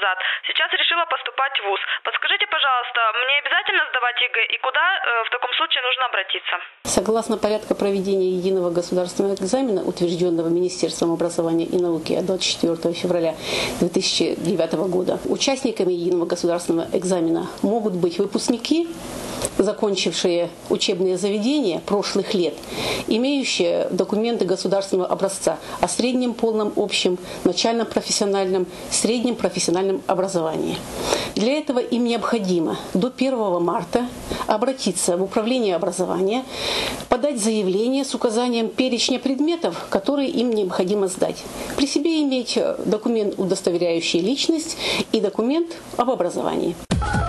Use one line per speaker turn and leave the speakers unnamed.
назад. Сейчас решила поступать в вуз. Подскажите, пожалуйста, мне обязательно сдавать ЕГЭ и куда в таком случае нужно обратиться?
Согласно порядка проведения единого государственного экзамена, утвержденного Министерством образования и науки от 24 февраля 2009 года, участниками единого государственного экзамена могут быть выпускники, закончившие учебные заведения прошлых лет, имеющие документы государственного образца о среднем полном общем начальном профессиональном, среднем профессиональном образовании. Для этого им необходимо до 1 марта обратиться в управление образования, подать заявление с указанием перечня предметов, которые им необходимо сдать. При себе иметь документ, удостоверяющий личность, и документ об образовании.